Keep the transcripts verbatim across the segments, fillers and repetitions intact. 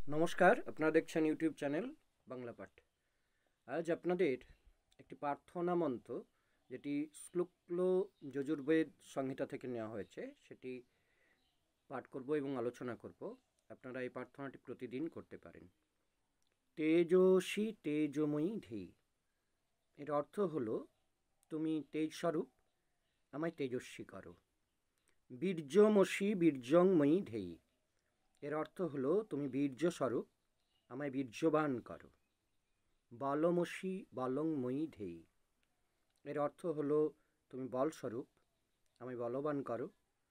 নমস্কার, আপনারা দেখছেন ইউটিউব চ্যানেল বাংলা পাঠ। আজ আপনাদের একটি প্রার্থনা মন্ত্র, যেটি শ্লোক্ল যজুর্বেদ সংহিতা থেকে নেওয়া হয়েছে, সেটি পাঠ করব এবং আলোচনা করব। আপনারা এই প্রার্থনাটি প্রতিদিন করতে পারেন। তেজস্বী তেজময়ী ধেই। এর অর্থ হলো, তুমি তেজ স্বরূপ, আমায় তেজস্বী করো। বীর্যমসি বীর্যংময়ী ধেই। এর অর্থ হলো, তুমি বীর্য স্বরূপ, আমায় বীর্যবান করো। বলমসি বলংময়ী ধেই। এর অর্থ হলো, তুমি বলস্বরূপ, আমায় বলবান করো।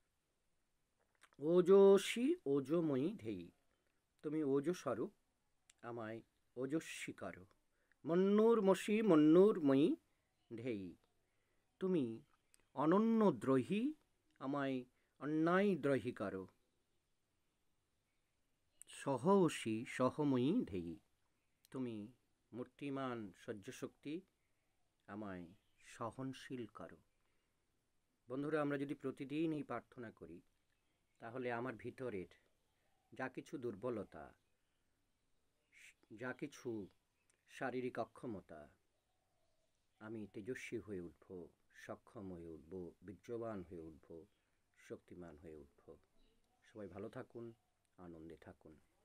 ওজস্বী ওজময়ী ধেই। তুমি ওজস্বরূপ, আমায় ওজস্বী করো। মন্নুর্মসি মন্নুর্ময়ী ধেই। তুমি অনন্যদ্রোহী, আমায় অন্যায়দ্রোহী করো। সহসী সহময়ী ধেই। তুমি মূর্তিমান সহ্যশক্তি, আমায় সহনশীল করো। বন্ধুরা, আমরা যদি প্রতিদিন এই প্রার্থনা করি, তাহলে আমার ভিতরের যা কিছু দুর্বলতা, যা কিছু শারীরিক অক্ষমতা, আমি তেজস্বী হয়ে উঠব, সক্ষম হয়ে উঠব, বীর্যবান হয়ে উঠব, শক্তিমান হয়ে উঠব। সবাই ভালো থাকুন, আনন্দে থাকুন।